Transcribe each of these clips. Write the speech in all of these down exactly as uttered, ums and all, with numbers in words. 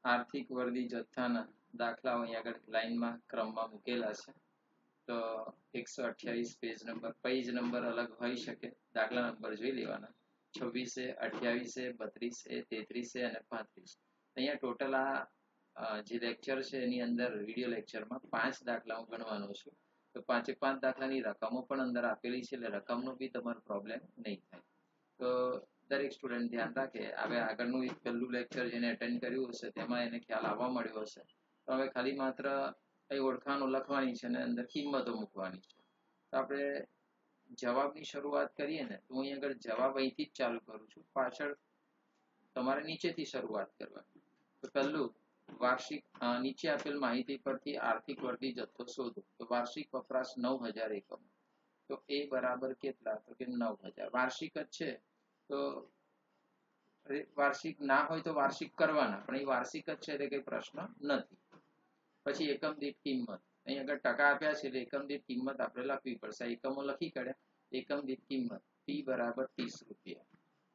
આર્થિક વર્દી જથ્થાના દાખલાઓ અહીં આગળ લાઈનમાં ક્રમમાં મૂકેલા છે. તો એકસો અઠ્યાવીસ પેજ નંબર પેજ નંબર અલગ હોઈ શકે, દાખલા નંબર જોઈ લેવાના. છવ્વીસે, અઠ્યાવીસે, બત્રીસે, તેત્રીસે અને પાંત્રીસ. અહીંયા ટોટલ આ જે લેક્ચર છે એની અંદર વિડીયો લેક્ચરમાં પાંચ દાખલા હું ગણવાનો છું. તો પાંચે પાંચ દાખલાની રકમો પણ અંદર આપેલી છે, એટલે રકમનો બી તમારો પ્રોબ્લેમ નહીં થાય. તો દરેક સ્ટુડન્ટ ધ્યાન રાખે. હવે આગળનું એક પહેલું લેક્ચર જેને એટેન્ડ કર્યું હશે તેમાં એને ખ્યાલ આવવા મળ્યો હશે. તો હવે ખાલી માત્ર એ ઓળખાણો લખવાની છે અને અંદર કિંમતો મૂકવાની છે. તો આપણે જવાબની શરૂઆત કરીએ ને, તો હું અહીં આગળ જવાબ અહીંથી જ ચાલુ કરું છું, પાછળ તમારે નીચેથી શરૂઆત કરવાની. તો પહેલું, વાર્ષિક નીચે આપેલ માહિતી પરથી આર્થિક વર્દી જથ્થો શોધો. તો વાર્ષિક વપરાશ નવ હજાર એકમ. તો એ બરાબર કેટલા? તો કે નવ હજાર. વાર્ષિક જ છે તો વાર્ષિક ના હોય તો વાર્ષિક કરવાના, પણ એ વાર્ષિક જ છે એટલે કઈ પ્રશ્ન નથી. પછી એકમ દીઠ કિંમત. અહીં આગળ ટકા આપ્યા છે એટલે એકમ દીઠ કિંમત આપણે લખવી પડશે. એકમો લખી કાઢ્યા. એકમ દીઠ કિંમત પી બરાબર ત્રીસ રૂપિયા.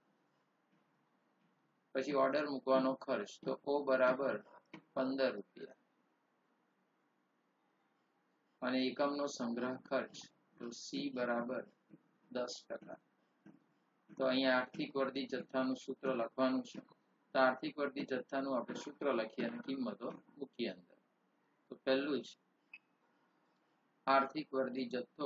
પછી ઓર્ડર મૂકવાનો ખર્ચ, તો ઓ બરાબર પંદર રૂપિયા. અને એકમનો સંગ્રહ ખર્ચ, તો સી બરાબર દસ ટકા. તો અહીંયા આર્થિક વર્દી જથ્થાનું સૂત્ર લખવાનું છે. તો આર્થિક વર્દી જથ્થાનું આપણે સૂત્ર લખીએ અને કિંમતો મૂકીએ અંદર. તો પહેલું જ આર્થિક વર્દી જથ્થો,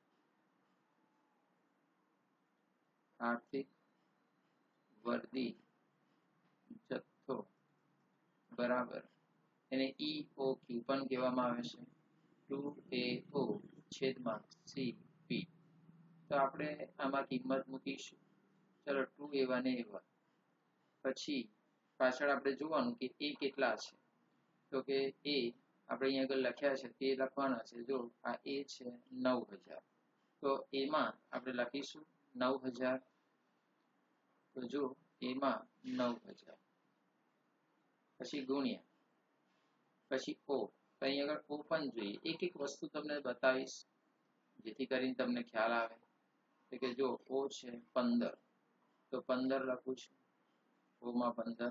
આર્થિક વર્દી જથ્થો બરાબર, એને ઈ ઓ ક્યુ પણ કહેવામાં આવે છે, ટુ એ ઓ છેદમાં સી પી. તો આપણે આમાં કિંમત મૂકીશું. ચલો ટુ એવા ને એવા. પછી પાછળ આપણે જોવાનું કે એ કેટલા છે. તો કે એ આપણે અહીંયા આગળ લખ્યા છે તે લખવાના છે. જો આ એ છે નવ હજાર, તો એમાં આપણે લખીશું નવ હજાર. તો જો એમાં નવ હજાર, પછી ગુણ્યા, પછી ઓ. તો અહીં આગળ ઓ પણ જોઈએ. એક એક વસ્તુ તમને બતાવીશ જેથી કરીને તમને ખ્યાલ આવે. તો કે જો ઓ છે પંદર, તો પંદર લખું છું. ઓમાં પંદર.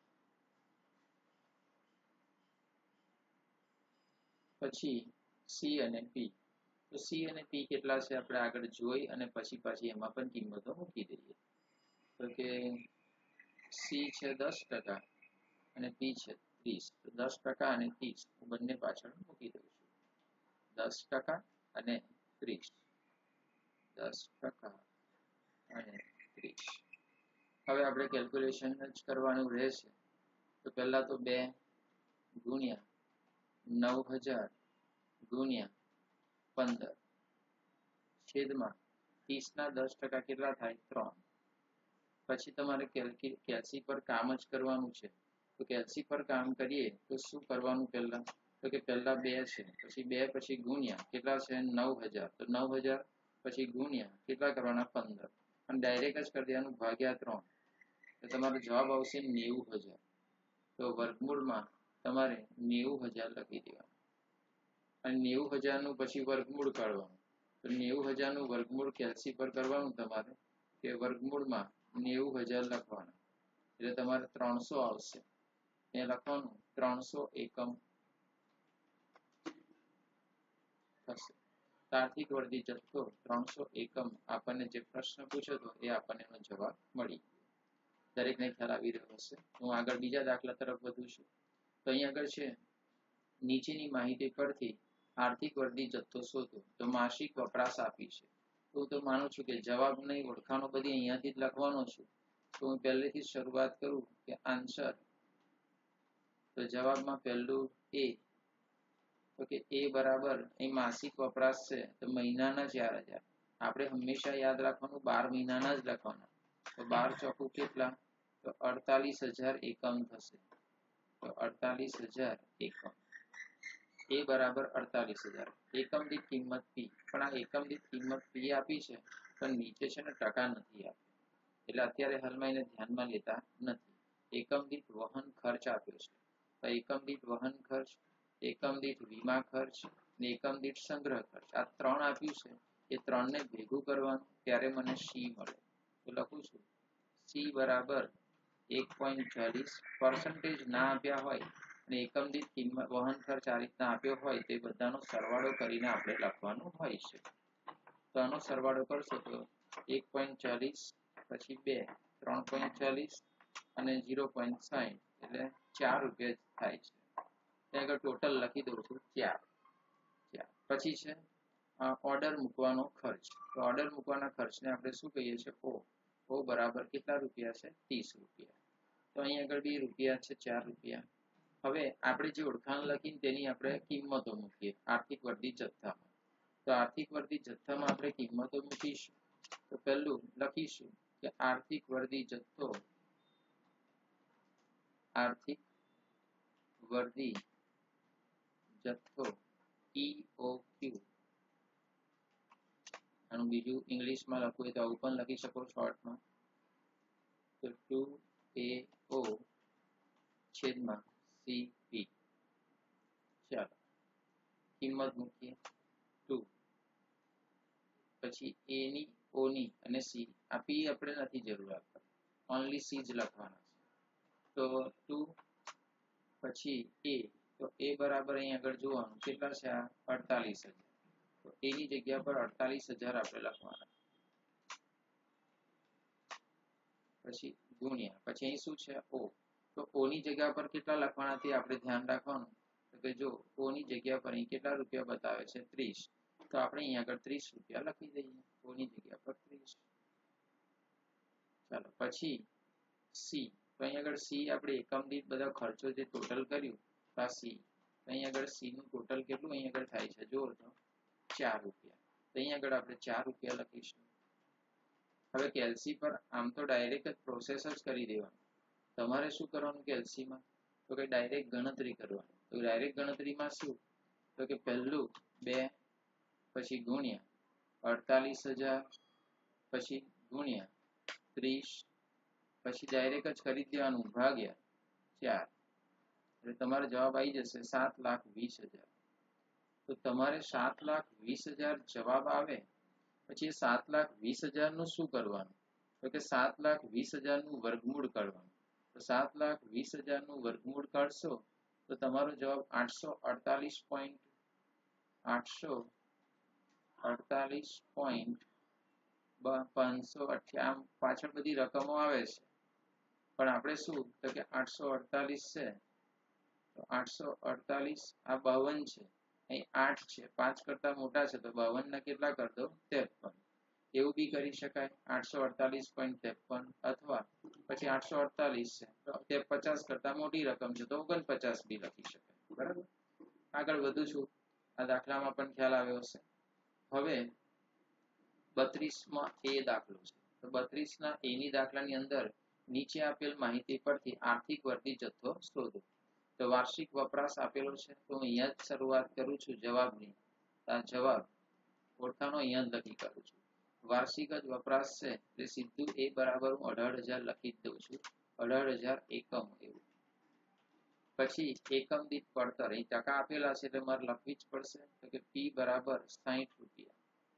પછી સી અને પી. તો સી અને પી કેટલા છે આપણે આગળ જોઈ અને પછી પાછી એમાં પણ કિંમતો મૂકી દઈએ. તો કે સી છે દસ ટકા અને પી છે ત્રીસ. તો દસ ટકા અને ત્રીસ બંને પાછળ મૂકી દઉં છું. દસ ટકા અને ત્રીસ. દસ ટકા અને ત્રીસ. હવે આપણે કેલ્ક્યુલેશન જ કરવાનું રહેશે. તો પહેલા તો બે ગુણ્યા નવ હજાર ગુણ્યા પંદર છેદમાં ત્રીસ ના દસ ટકા કેટલા થાય? ત્રણ. પછી તમારે કેલ્સી પર કામ જ કરવાનું છે. તો કેલ્સી પર કામ કરીએ તો શું કરવાનું પહેલા? તો કે પહેલા બે છે, પછી બે પછી ગુણ્યા કેટલા છે? નવ હજાર. તો નવ હજાર પછી ગુણ્યા કેટલા કરવાના? પંદર. અને ડાયરેક્ટ જ કરી દેવાનું ભાગ્યા ત્રણ. તો તમારો જવાબ આવશે નેવું હજાર. તો વર્ગમૂળમાં તમારે નેવું હજાર લખી દેવાનું. અને નેવું હજારનું પછી વર્ગમૂળ કાઢવાનું. તો નેવું હજારનું વર્ગમૂળ કેલ્સી પર કરવાનું તમારે, કે વર્ગમૂળમાં નેવું હજાર લખવાના. એટલે તમારે ત્રણસો આવશે. અહીંયા લખવાનું ત્રણસો એકમ થશે. આર્થિક વર્દી જથ્થો ત્રણસો એકમ. આપણને જે પ્રશ્ન પૂછ્યો હતો એ આપણને એનો જવાબ મળી. દરેકને ખ્યાલ આવી રહ્યો હશે. હું આગળ બીજા દાખલા તરફ વધું છું. તો અહીં આગળ છે નીચેની માહિતી પરથી આર્થિક વર્દી જથ્થો શોધો. તો માસિક વપરાશ આપી છે. તો હું તો માનું છું કે જવાબ નહીં, ઓળખાણો બધી અહીંયાથી જ લખવાનો છું. તો હું પહેલેથી જ શરૂઆત કરું કે આન્સર. તો જવાબમાં પહેલું એ. તો કે એ બરાબર અહીં માસિક વપરાશ છે તો મહિનાના ચાર હજાર. આપણે હંમેશા યાદ રાખવાનું બાર મહિનાના જ લખવાના. તો બાર ચોખ્ખું કેટલા? તો અડતાલીસ હજાર એકમ થશે. તો અડતાલીસ હજાર એકમ. એ બરાબર અડતાલીસ હજાર. એકમ દીઠ કિંમત પી. પણ આ એકમ દીઠ કિંમત પી આપી છે પણ નીચે છે ને ટકા નથી આપ્યો, એટલે અત્યારે હાલમાં એને ધ્યાનમાં લેતા નથી. એકમ દીઠ વહન ખર્ચ આપ્યો છે. તો એકમ દીઠ વહન ખર્ચ, એકમ દીઠ વીમા ખર્ચ ને એકમ દીઠ સંગ્રહ ખર્ચ, આ ત્રણ આપ્યું છે. એ ત્રણને ભેગું કરવાનું ત્યારે મને સી મળે. તો લખું છું સી બરાબર એક પોઈન્ટ ચાલીસ પર્સન્ટેજ ના આપ્યા હોય અને એકમ દીઠ કિંમત વહન ખર્ચ આ રીતના આપ્યો હોય તે બધાનો સરવાળો કરીને આપણે લખવાનું હોય છે. તો આનો સરવાળો કરશો તો એક પોઈન્ટ ચાલીસ પછી બે ત્રણ પોઈન્ટ ચાલીસ અને ઝીરો પોઈન્ટ સાહીઠ એટલે ચાર રૂપિયા થાય છે. ત્યાં આગળ ટોટલ લખી દઉં છું ચાર. ચાર પછી છે ઓર્ડર મૂકવાનો ખર્ચ. તો ઓર્ડર મૂકવાના ખર્ચને આપણે શું કહીએ છીએ? ઓ. ઓ બરાબર કેટલા રૂપિયા છે? ત્રીસ રૂપિયા. તો અહીં આગળ બે રૂપિયા છે, ચાર રૂપિયા. હવે આપણે જે ઓળખાણ લખીને તેની આપણે કિંમતો મૂકીએ આર્થિક વર્ધિત જથ્થામાં. તો આર્થિક વર્ધિત જથ્થામાં આપણે કિંમતો મૂકીશું. તો પહેલું લખીશું કે આર્થિક વર્ધિત જથ્થો આર્થિક વર્ધિત જથ્થો ઈ ઓ ક્યુ. આનું બીજું ઇંગ્લિશમાં લખવું હોય તો આવું પણ લખી શકો શોર્ટમાં. તો ટુ એ ઓ છેદમાં સી પી. ચાલો કિંમત મૂકીએ ટુ. પછી એ ની, ઓ ની અને સી. આ પી આપણે નથી જરૂર આપતા, ઓનલી સી જ લખવાના છે. તો ટુ પછી એ. તો એ બરાબર અહીં આગળ જોવાનું કેટલા છે? આ અડતાલીસ હજાર. તો એની જગ્યા પર અડતાલીસ હજાર આપણે લખવાના. પછી ગુણ્યા પછી અહીં શું છે? ઓ. તો ઓ ની જગ્યા પર કેટલા લખવાના તે આપણે ધ્યાન રાખવાનું. તો કે જો ઓ ની જગ્યા પર અહીં કેટલા રૂપિયા બતાવે છે? ત્રીસ. તો આપણે અહીં આગળ ત્રીસ રૂપિયા લખી દઈએ. ઓ ની જગ્યા પર ત્રીસ. ચાલો પછી સી. તો અહીં આગળ સી આપણે એકમ દીઠ બધા ખર્ચો જે ટોટલ કર્યું તો આ સી. તો અહીં આગળ સી નું ટોટલ કેટલું અહીં આગળ થાય છે? જુઓ તો ચાર રૂપિયા. તો અહીં આગળ આપણે ચાર રૂપિયા લખીશું. હવે કેલ્સી પર આમ તો ડાયરેક્ટ જ પ્રોસેસ જ કરી દેવાનું. તમારે શું કરવાનું કેલ્સીમાં? તો કે ડાયરેક્ટ ગણતરી કરવાની. તો ડાયરેક્ટ ગણતરીમાં શું? તો કે પહેલું બે પછી ગુણ્યા અડતાલીસ હજાર પછી ગુણ્યા ત્રીસ પછી ડાયરેક્ટ જ કરી દેવાનું ભાગ્યા ચાર. એટલે તમારો જવાબ આવી જશે સાત લાખ વીસ હજાર. તો તમારે સાત લાખ વીસ હજાર જવાબ આવે પછી સાત લાખ વીસ હજાર નું શું કરવાનું? તો કે સાત લાખ વીસ હજાર નું વર્ગમૂળ કાઢવાનું. તો સાત લાખ વીસ હજાર નું વર્ગમૂળ કાઢશો તો તમારો જવાબ આઠસો અડતાલીસ પોઈન્ટ આઠસો અડતાલીસ પોઈન્ટ પાંચસો અઠ્યામ પાછળ બધી રકમો આવે છે પણ આપણે શું તો કે આઠસો અડતાલીસ છે. તો આઠસો અડતાલીસ આ બાવન છે, અહીં આઠ છે, પાંચ કરતા મોટા છે તો બાવન ના કેટલા કરી દો? ત્રેપન. એવું બી કરી શકાય આઠસો અડતાલીસ પોઈન્ટ ત્રેપન. અથવા પછી આઠસો અડતાલીસ છે તો તે પચાસ કરતા મોટી રકમ છે તો ઓગણપચાસ બી લખી શકાય. બરાબર. આગળ વધુ છું. આ દાખલામાં પણ ખ્યાલ આવ્યો હશે. હવે બત્રીસ માં એ દાખલો છે. તો બત્રીસ ના એ ની દાખલાની અંદર નીચે આપેલ માહિતી પરથી આર્થિક વર્ધિત જથ્થો શોધો. તો વાર્ષિક વપરાશ આપેલો છે. તો હું અહીંયા જ શરૂઆત કરું છું જવાબની. આ જવાબ ઓળખાણો અહીંયા જ લખી કરું છું. વાર્ષિક જ વપરાશ છે એટલે સીધું એ બરાબર હું અઢાર હજાર લખી જ દઉં છું. અઢાર હજાર એકમ એવું. પછી એકમ દીઠ પડતર અહીં ટકા આપેલા છે એટલે મારે લખવી જ પડશે. તો કે પી બરાબર સાહીઠ રૂપિયા.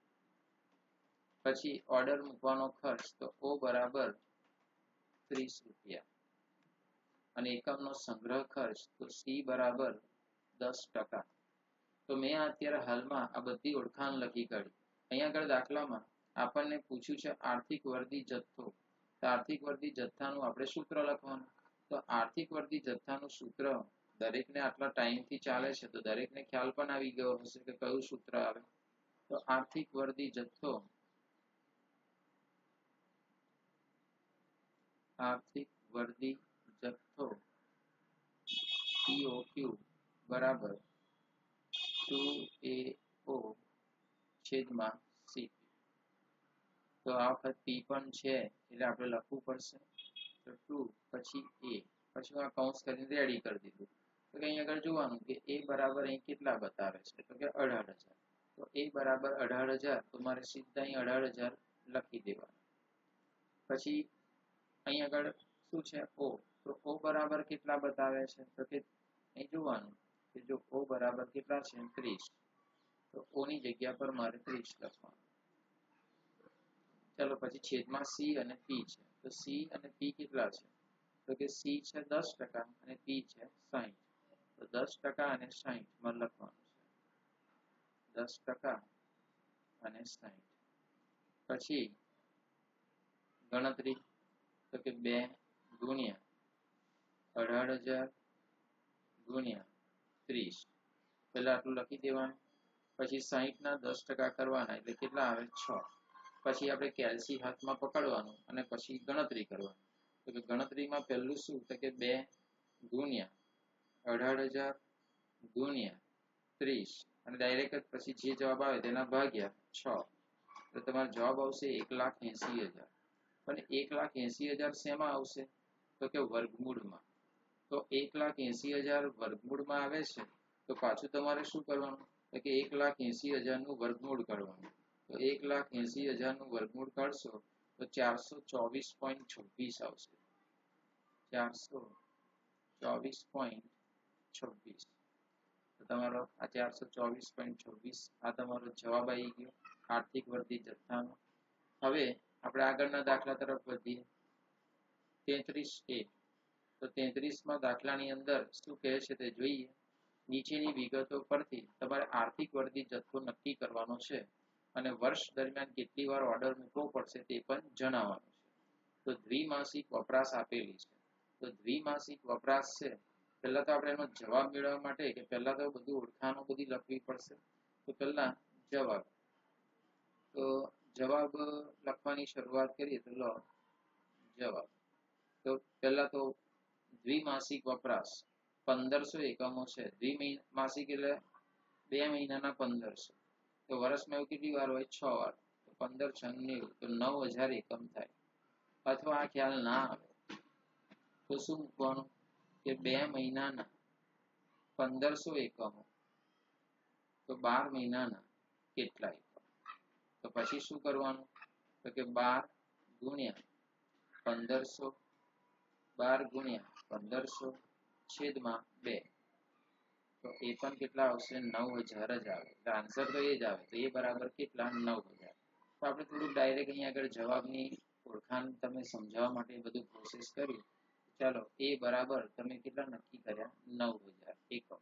પછી ઓર્ડર મૂકવાનો ખર્ચ તો ઓ બરાબર ત્રીસ રૂપિયા અને એકમનો સંગ્રહ ખર્ચ તો સી બરાબર દસ ટકા. તો મેં અત્યારે હાલમાં આ બધી ઓળખાણ લખી કાઢી. અહીંયા આગળ દાખલામાં આપણને પૂછ્યું છે આર્થિક વર્ધિત જથ્થો. તો આર્થિક વર્ધિત જથ્થાનું આપણે સૂત્ર લખવાનું. તો આર્થિક વર્ધિત જથ્થાનું સૂત્ર દરેકને આટલા ટાઈમથી ચાલે છે તો દરેકને ખ્યાલ પણ આવી ગયો હશે કે કયું સૂત્ર આવે. તો આર્થિક વર્ધિત જથ્થો આર્થિક વર્ધિત જથ્થો ઈઓક્યુ બરાબર ટુ એ ઓ છેદમાં સી. તો આ વખત પી પણ છે એટલે આપણે લખવું પડશે. તો ટુ પછી એ પછી હું આ કૌંસ કરીને રેડી કરી દીધું. તો અહીં આગળ જોવાનું કે એ બરાબર અહીં કેટલા બતાવે છે તો કે અઢાર હજાર. તો એ બરાબર અઢાર હજાર તો મારે સીધા અહીં અઢાર હજાર લખી દેવાનું. પછી અહીં આગળ શું છે? ઓ. તો ઓ બરાબર કેટલા બતાવે છે તો કે અહીં જોવાનું કે જો ઓ બરાબર કેટલા છે? ત્રીસ. તો ઓ ની જગ્યા પર મારે ત્રીસ લખવાનું. ચલો પછી છેદમાં સી અને પી છે. તો સી અને પી કેટલા છે? તો કે સી છે દસ ટકા અને પી છે સાહીઠ. તો દસ ટકા અને સાહીઠ માં લખવાનું છે દસ ટકા અને સાહીઠ. પછી ગણતરી તો કે બે ગુણ્યા અઢાર હજાર ગુણ્યા ત્રીસ. પહેલા આટલું લખી દેવાનું. પછી સાહીઠ ના દસ ટકા કરવાના એટલે કેટલા આવે છ. પછી આપણે કેલ્સી હાથમાં પકડવાનું અને પછી ગણતરી કરવાની. તો કે ગણતરીમાં પહેલું શું તો કે બે ગુણ્યા અઢાર હજાર ગુણ્યા ત્રીસ અને ડાયરેક્ટ પછી જે જવાબ આવે તેના ભાગ્યા છ. તો તમારો જવાબ આવશે એક લાખ એસી હજાર. પણ એક લાખ એસી હજાર શેમાં આવશે તો કે વર્ગમૂળમાં. તો એક લાખ એસી હજાર વર્ગમૂળમાં આવે છે તો પાછું તમારે શું કરવાનું તો કે એક લાખ એસી હજાર નું વર્ગમૂળ કરવાનું. તો એક લાખ એસી હજાર નું વર્ગમૂળ કાઢશો તો ચારસો ચોવીસ પોઈન્ટ છવ્વીસ આવશે. ચારસો ચોવીસ પોઈન્ટ છવ્વીસ. તો તમારો આ ચારસો ચોવીસ પોઈન્ટ છવ્વીસ આ તમારો જવાબ આવી ગયો આર્થિક વર્ધિત જથ્થાનો. હવે આપણે આગળના દાખલા તરફ વધીએ. તેત્રીસ એ તો તેત્રીસ માં દાખલાની અંદર શું કહે છે તે જોઈએ. નીચેની વિગતો પરથી તમારે આર્થિક વર્ધિત જથ્થો નક્કી કરવાનો છે અને વર્ષ દરમિયાન કેટલી વાર ઓર્ડર મૂકવો પડશે તે પણ જણાવવાનું છે. તો દ્વિમાસિક વપરાશ આપેલી છે. તો દ્વિમાસિક વપરાશ છે. પહેલા તો આપણે એનો જવાબ મેળવવા માટે કે પહેલા તો બધું ઓળખાણો બધી લખવી પડશે. તો પહેલા જવાબ. તો જવાબ લખવાની શરૂઆત કરીએ તો લો જવાબ. તો પહેલા તો દ્વિમાસિક વપરાશ પંદરસો એકમો છે. દ્વિમાસિક એટલે બે મહિનાના પંદરસો. તો વર્ષમાં એવું કેટલી વાર હોય છ વાર. તો પંદર છ નેવું તો નવ હજાર એકમ થાય. અથવા આ ખ્યાલ ના આવે તો શું મૂકવાનું કે બે મહિનાના પંદરસો એકમો તો બાર મહિનાના કેટલા એકમ. તો પછી શું કરવાનું તો કે બાર ગુણ્યા પંદરસો બાર ગુણ્યા પંદરસો છેદમાં બે. તો એ પણ કેટલા આવશે નવ હજાર જ આવે. તો આન્સર તો એ જ આવે. તો એ બરાબર કેટલા નવ હજાર. તો આપણે થોડુંક ડાયરેક્ટ અહીંયા આગળ જવાબની ઓળખાણ તમે સમજાવવા માટે બધું પ્રોસેસ કરી. ચાલો એ બરાબર તમે કેટલા નક્કી કર્યા નવ હજાર એકમ.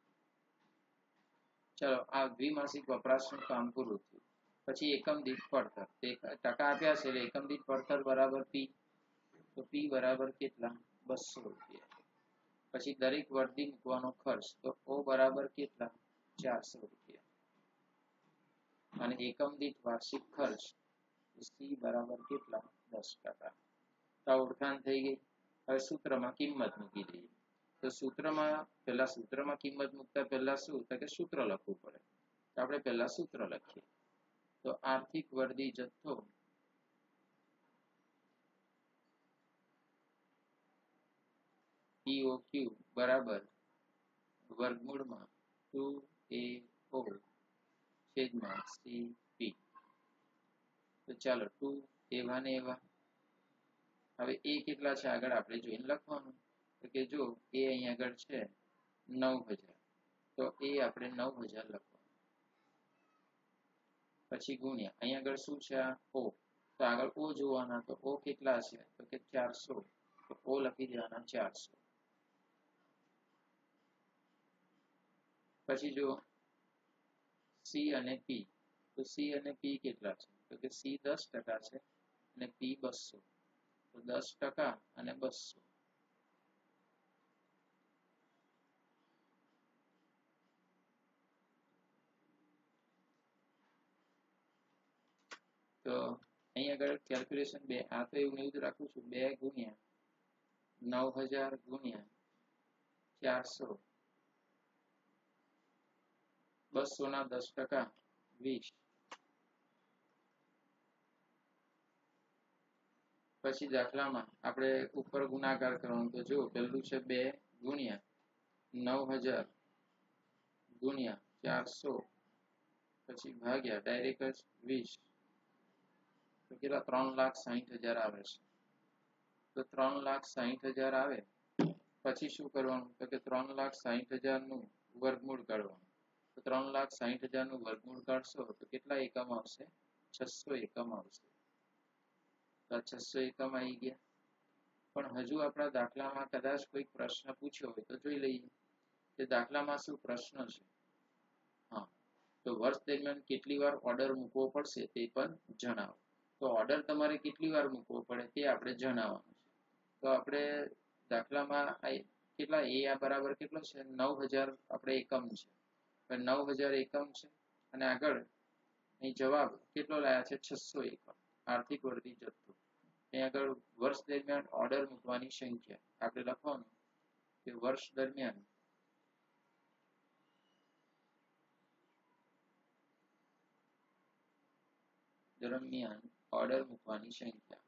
ચાલો આ દ્વિમાસિક વપરાશનું કામ પૂરું થયું. પછી એકમ દીઠ પડતર ટકા આપ્યા છે એટલે એકમ દીઠ પડતર બરાબર પી. તો પી બરાબર કેટલા બસો રૂપિયા. પછી દરેક વર્દી મૂકવાનો ખર્ચ તો ઓ બરાબર કેટલા ચારસો રૂપિયા. અને એકમ દીઠ વાર્ષિક ખર્ચ સી બરાબર કેટલા દસ ટકા. તો ઓળખાણ થઈ ગઈ. હવે સૂત્રમાં કિંમત મૂકી દઈએ. તો સૂત્રમાં પહેલા સૂત્રમાં કિંમત મૂકતા પહેલા શું તો કે સૂત્ર લખવું પડે. તો આપણે પહેલા સૂત્ર લખીએ. તો આર્થિક વર્દી જથ્થો પી ઓ ક્યુ બરાબર વર્ગમૂળમાં ટુ એ ઓ છેદમાં સી પી. તો ચાલો ટુ એવા ને એવા. હવે એ કેટલા છે આગળ આપણે જોઈને લખવાનું. તો કે જો એ અહીં આગળ છે નવ હજાર તો એ આપણે નવ હજાર લખવાનું. પછી ગુણ્યા અહીં આગળ શું છે આ ઓ. તો આગળ ઓ જોવાના. તો ઓ કેટલા છે તો કે ચારસો. તો ઓ લખી દેવાના ચારસો. પછી જો સી અને પી. તો સી અને પી કેટલા છે તો કે સી દસ ટકા છે અને પી બસો. તો દસ ટકા અને બસો. તો અહીં આગળ કેલ્ક્યુલેશન બે આ તો એવું એવું જ રાખું છું બે ગુણ્યા નવ હજાર ગુણ્યા ચારસો બસો ના દસ ટકા વીસ. પછી દાખલામાં આપણે ઉપર ગુણાકાર કરવાનું. તો જો પહેલું છે બે ગુણ્યા નવ હજાર ગુણ્યા ચારસો પછી ભાગ્યા ડાયરેક્ટ જ વીસ. તો કેટલા ત્રણ લાખ સાહીઠ હજાર આવે છે. તો ત્રણ લાખ સાહીઠ હજાર આવે પછી શું કરવાનું તો કે ત્રણ લાખ સાહીઠ હજાર નું વર્ગમૂળ કાઢવાનું. તો ત્રણ લાખ સાહીઠ હજાર નું વર્ગમૂળ કાઢશો તો કેટલા એકમ આવશે છસો એકમ આવશે. તો છસો એકમ આવી ગયા. પણ હજુ આપણા દાખલામાં કદાચ કોઈ પ્રશ્ન પૂછ્યો હોય તો જોઈ લઈએ કે દાખલામાં શું પ્રશ્ન છે. હા, તો વર્ષ દરમિયાન કેટલી વાર ઓર્ડર મૂકવો પડશે તે પણ જણાવો. તો ઓર્ડર તમારે કેટલી વાર મૂકવો પડે તે આપણે જણાવવાનું છે. તો આપણે દાખલામાં કેટલા એ આ બરાબર કેટલો છે, નવ હજાર આપણે એકમ છે, નવ હજાર એકમ છે અને આગળ અહીં જવાબ કેટલો લાયા છે, છસો એકમ આર્થિક વર્ધી જથ્થો. અહીં આગળ વર્ષ દરમિયાન ઓર્ડર મૂકવાની સંખ્યા આપણે લખવાનું કે વર્ષ દરમિયાન દરમિયાન ઓર્ડર મૂકવાની સંખ્યા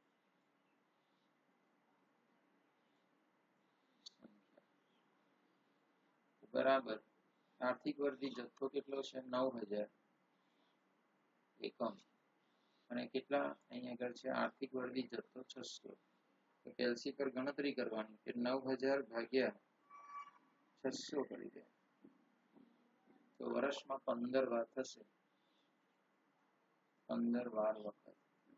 બરાબર આર્થિક વર્ધી જથ્થો કેટલો છે, નવ હજાર એકમ અને કેટલા અહીં આગળ છે આર્થિક વર્ધી જથ્થો છસો. તો કેલ્સી પર ગણતરી કરવાની કે નવ હજાર ભાગ્યા છસો કરી દે તો વર્ષમાં પંદર વાર થશે, પંદર વાર વખત.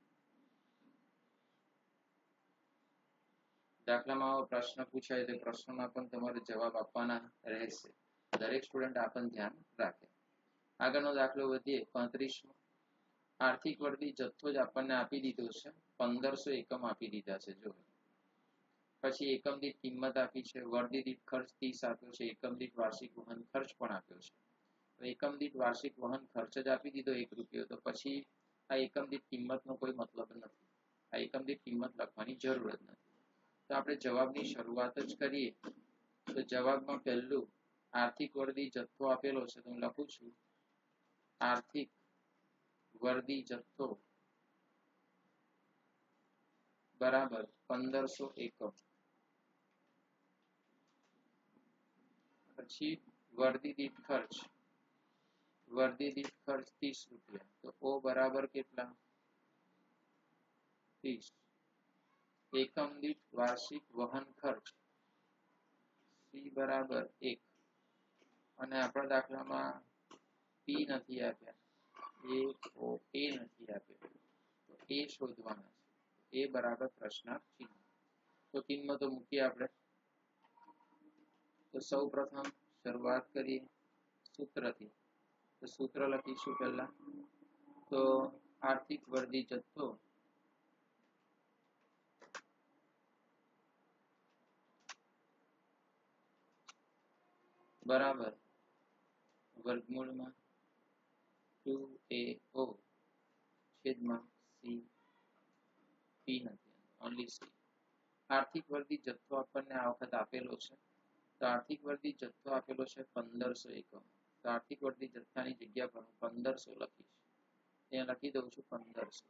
દાખલામાં આવો પ્રશ્ન પૂછાય તો પ્રશ્નોમાં પણ તમારે જવાબ આપવાના રહેશે. દરેક સ્ટુડન્ટ આ પણ ધ્યાન રાખે. આગળનો દાખલો વધીએ પાંત્રીસમો. આર્થિક વર્ધી જથ્થો જ આપણને આપી દીધો છે, પંદરસો એકમ આપી દીધા છે. જો પછી એકમ દીઠ કિંમત આપી છે, વર્ધી દીઠ ખર્ચ ત્રીસ આપ્યો છે, એકમ દીઠ વાર્ષિક વહન ખર્ચ પણ આપ્યો છે. તો એકમ દીઠ વાર્ષિક વહન ખર્ચ જ આપી દીધો એક રૂપિયો, તો પછી આ એકમ દીઠ કિંમતનો કોઈ મતલબ નથી. આ એકમ દીઠ કિંમત લખવાની જરૂર જ નથી. તો આપણે જવાબની શરૂઆત જ કરીએ. તો જવાબમાં પહેલું આર્થિક વર્ધી જથ્થો આપેલો છે, તો હું લખું છું આર્થિક વર્ધી જથ્થો બરાબર પંદરસો એકમ. પછી વર્ધી દીઠ ખર્ચ, વર્ધી દીઠ ખર્ચ ત્રીસ રૂપિયા. તો ઓ બરાબર કેટલા, ત્રીસ. એકમ દીઠ વાર્ષિક વહન ખર્ચ સી બરાબર એક. અને આપણા દાખલામાં પી નથી આપ્યા, એ ઓ એ નથી આપ્યો, તો એ શોધવાના છે. એ બરાબર પ્રશ્નાર્થ ચિહ્ન. તો કિંમતો મૂકીએ આપણે. તો સૌ પ્રથમ શરૂઆત કરીએ સૂત્રથી. તો સૂત્ર લખીશું પહેલા. તો આર્થિક વર્ધી જથ્થો બરાબર વર્ગમૂળમાં ટુ એ ઓ છેદમાં સી. પી નથી, ઓન્લી સી. આર્થિક વર્ધી જથ્થો આપણને આ વખત આપેલો છે. તો આર્થિક વર્ધી જથ્થો આપેલો છે પંદરસો એકમ. તો આર્થિક વર્ધી જથ્થાની જગ્યા પર હું પંદરસો લખીશ. ત્યાં લખી દઉં છું પંદરસો.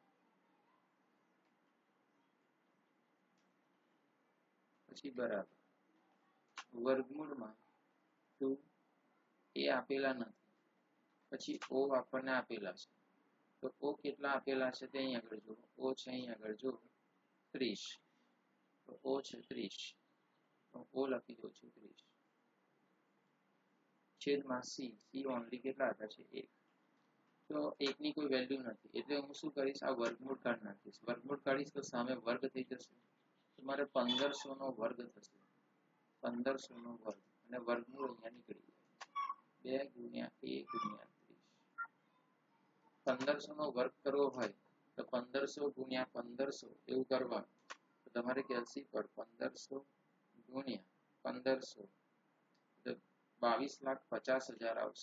પછી બરાબર વર્ગમૂળમાં ટુ એ આપેલા નથી, પછી ઓ આપણને આપેલા છે. તો ઓ કેટલા આપેલા છે તે અહીં આગળ જો. ઓ છે અહીં આગળ જો ત્રીસ. તો ઓ છે ત્રીસ, તો ઓ લખી દઉં છું ત્રીસ. છેદમાં સી. સી ઓનલી કેટલા હતા છે, એક. તો એકની કોઈ વેલ્યુ નથી, એટલે હું શું કરીશ, આ વર્ગમૂળ કાઢી નાખીશ. વર્ગમૂળ કાઢીશ તો સામે વર્ગ થઈ જશે. તમારે પંદરસો નો વર્ગ થશે, પંદરસો નો વર્ગ, અને વર્ગમૂળ અહીંયા નીકળી જાય. બે ગુણ્યા એ ગુણ્યા ત્રીસ. પંદરસો નો વર્ગ કરવો હોય તો પંદરસો ગુણ્યા પંદરસો એવું કરવાનું. તો તમારે કેલ્સી પર પંદરસો ગુણ્યા પંદરસો બાવીસ લાખ પચાસ હજાર આવશે.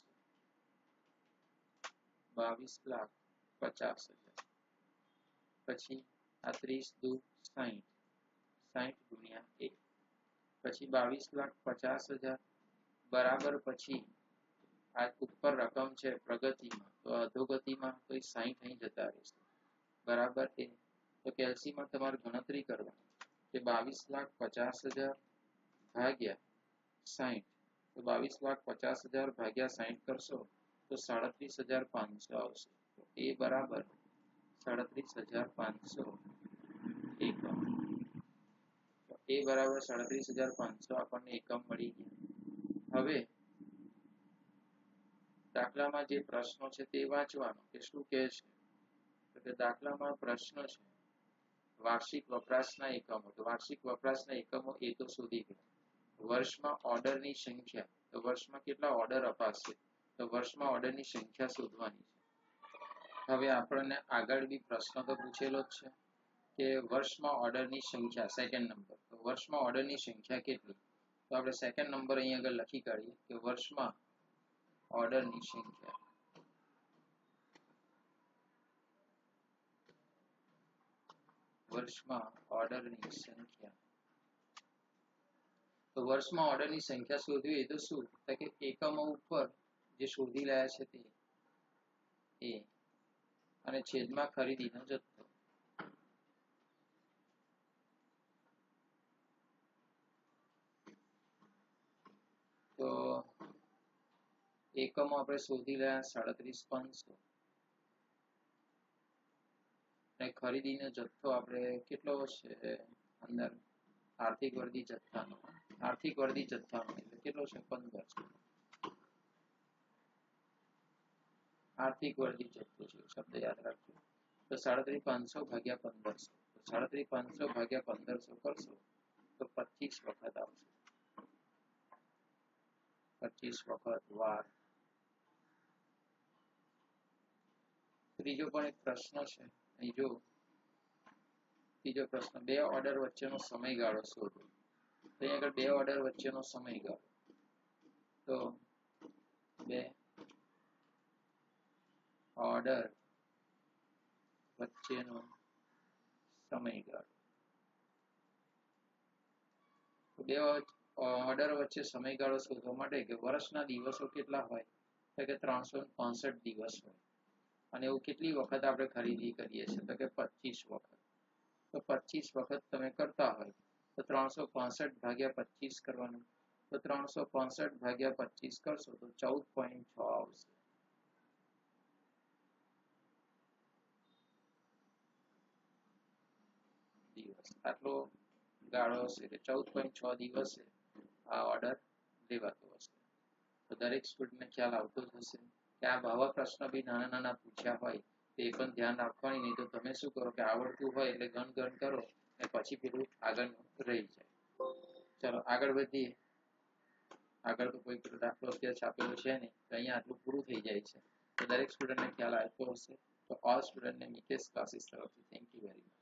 બાવીસ લાખ પચાસ હજાર. પછી આ ત્રીસ દુ સાહીઠ, સાહીઠ ગુણ્યા એક. પછી બાવીસ લાખ પચાસ હજાર બરાબર. પછી આ ઉપર રકમ છે પ્રગતિમાં, તો અધોગતિમાં તો એ સાહીઠ અહીં જતા રહેશે. બરાબર એ. તો કેલ્સીમાં તમારે ગણતરી કરવાની કે બાવીસ લાખ પચાસ હજાર ભાગ્યા સાહીઠ. તો બાવીસ લાખ પચાસ હજાર ભાગ્યા સાહીઠ કરશો તો સાડત્રીસ હજાર પાંચસો આવશે. તો એ બરાબર સાડત્રીસ હજાર પાંચસો એકમ. તો એ બરાબર સાડત્રીસ હજાર પાંચસો આપણને એકમ મળી ગયા. હવે દાખલામાં જે પ્રશ્નો છે તે વાંચવાનો કે શું કહે છે. તો કે દાખલામાં પ્રશ્ન છે વાર્ષિક વપરાશના એકમો, તો વાર્ષિક વપરાશના એકમો એ તો શોધી ગયા. વર્ષમાં ઓર્ડરની સંખ્યા, તો વર્ષમાં કેટલા ઓર્ડર અપાશે, તો વર્ષમાં ઓર્ડરની સંખ્યા શોધવાની છે. હવે આપણને આગળ બી પ્રશ્ન તો પૂછેલો જ છે કે વર્ષમાં ઓર્ડરની સંખ્યા, સેકન્ડ નંબર, તો વર્ષમાં ઓર્ડરની સંખ્યા કેટલી, તો આપણે સેકન્ડ નંબર અહીં આગળ લખી કાઢીએ કે વર્ષમાં ઓર્ડરની સંખ્યા, વર્ષમાં ઓર્ડરની સંખ્યા, તો વર્ષમાં ઓર્ડરની સંખ્યા શોધવી એ તો શું, તો કે એકમો ઉપર જે શોધી રહ્યા છે તે એ અને છેદમાં ખરીદીનો જથ્થો. તો એકમો આપણે શોધી રહ્યા સાડત્રીસ પાંચસો અને ખરીદીનો જથ્થો આપણે કેટલો છે અંદર, આર્થિક વર્દી જથ્થાનો, આર્થિક વર્દી જથ્થાનો એટલે કેટલો છે પંદરસો. આર્થિક વર્દી જથ્થો છે શબ્દ યાદ રાખજો. તો સાડત્રીસ પાંચસો ભાગ્યા પંદરસો, તો સાડત્રીસ પાંચસો ભાગ્યા પંદરસો કરશો તો પચીસ વખત આવશે, પચીસ વખત વાર. ત્રીજો પણ એક પ્રશ્ન છે અહીં જો, ત્રીજો પ્રશ્ન, બે ઓર્ડર વચ્ચેનો સમયગાળો શોધો. તો અહીં આગળ બે ઓર્ડર વચ્ચેનો સમયગાળો, તો બે ઓર્ડર વચ્ચેનો સમયગાળો, બે ઓર્ડર વચ્ચે સમયગાળો શોધવા માટે કે વર્ષના દિવસો કેટલા હોય, તો કે ત્રણસો પાંસઠ દિવસ હોય અને એવું કેટલી વખત આપણે ખરીદી કરીએ છીએ, તો કે પચીસ વખત. તો પચીસ વખત તમે કરતા હોય તો ત્રણસો પાંસઠ ભાગ્યા પચીસ કરવાનું, તો ત્રણસો પાંસઠ ભાગ્યા પચીસ કરશો તો ચૌદ પોઈન્ટ છ આવશે. દિવસ આટલો ગાળો હશે એટલે ચૌદ પોઈન્ટ છ દિવસે આ ઓર્ડર લેવાતો હશે. તો દરેક સ્ટુડન્ટને ખ્યાલ આવતો જ હશે કે આ આવા પ્રશ્ન બી નાના નાના પૂછ્યા હોય તો એ પણ ધ્યાન રાખવાની, નહીં તો તમે શું કરો કે આવડતું હોય એટલે ગણ ગણ કરો અને પછી પેલું આગળ રહી જાય. ચલો આગળ વધીએ. આગળ તો કોઈ દાખલો અત્યારે છાપેલો છે નહીં, તો અહીંયા આટલું પૂરું થઈ જાય છે. તો દરેક સ્ટુડન્ટને ખ્યાલ આવતો હશે. તો ઓલ સ્ટુડન્ટને મિકેશ ક્લાસીસ તરફથી થેન્ક યુ વેરી મચ.